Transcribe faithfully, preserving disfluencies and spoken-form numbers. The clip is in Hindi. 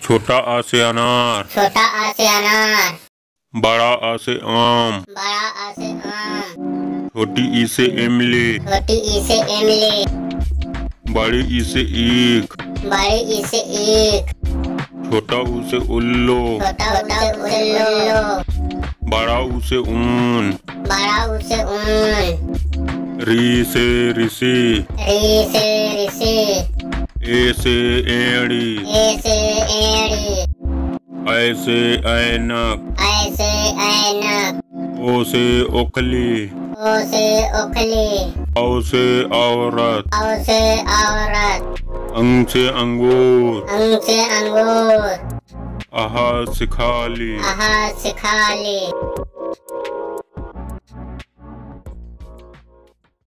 छोटा आ से अनार, छोटा आ से अनार। बड़ा आ से आम, बड़ा आ से आम। छोटी ई से इमली, छोटी ई से इमली। बड़ी ई से ईख, बड़ी ई से ईख। छोटा ऊ से उल्लू, छोटा ऊ से उल्लू। बड़ा ऊ से ऊन, बड़ा ऊ से ऊन। री से ऋषि, री से ऋषि। ए से एड़ी, ए से एड़ी। ऐ से ऐनक, ऐ से ऐनक। ओ से ओखली, ओ से ओखली। औ से औरत, औ से औरत। अंग से अंगूर, अंग से अंगूर। आहा सिखाली। आहा सिखाली।